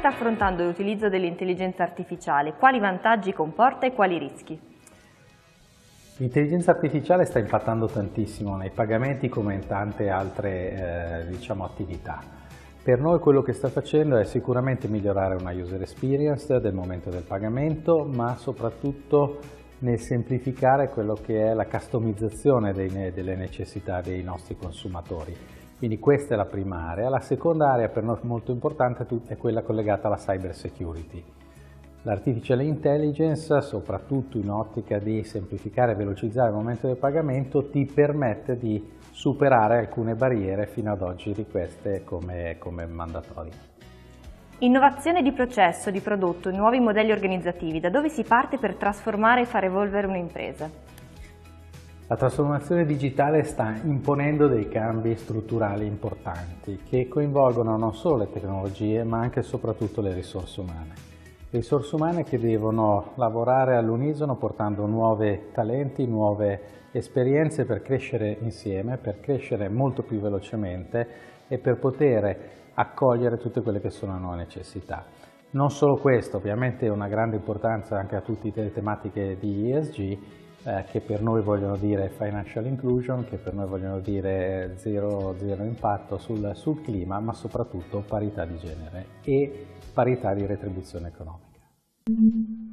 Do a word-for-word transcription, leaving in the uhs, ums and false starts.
sta affrontando l'utilizzo dell'intelligenza artificiale? Quali vantaggi comporta e quali rischi? L'intelligenza artificiale sta impattando tantissimo nei pagamenti come in tante altre eh, diciamo, attività. Per noi quello che sta facendo è sicuramente migliorare una user experience del momento del pagamento, ma soprattutto nel semplificare quello che è la customizzazione dei, delle necessità dei nostri consumatori. Quindi questa è la prima area. La seconda area per noi molto importante è quella collegata alla cyber security. L'artificial intelligence, soprattutto in ottica di semplificare e velocizzare il momento del pagamento, ti permette di superare alcune barriere fino ad oggi richieste come, come mandatori. Innovazione di processo, di prodotto, nuovi modelli organizzativi. Da dove si parte per trasformare e far evolvere un'impresa? La trasformazione digitale sta imponendo dei cambi strutturali importanti che coinvolgono non solo le tecnologie ma anche e soprattutto le risorse umane. Risorse umane che devono lavorare all'unisono portando nuovi talenti, nuove esperienze per crescere insieme, per crescere molto più velocemente e per poter accogliere tutte quelle che sono le nuove necessità. Non solo questo, ovviamente una grande importanza anche a tutte le tematiche di E S G eh, che per noi vogliono dire financial inclusion, che per noi vogliono dire zero, zero impatto sul, sul clima, ma soprattutto parità di genere e parità di retribuzione economica.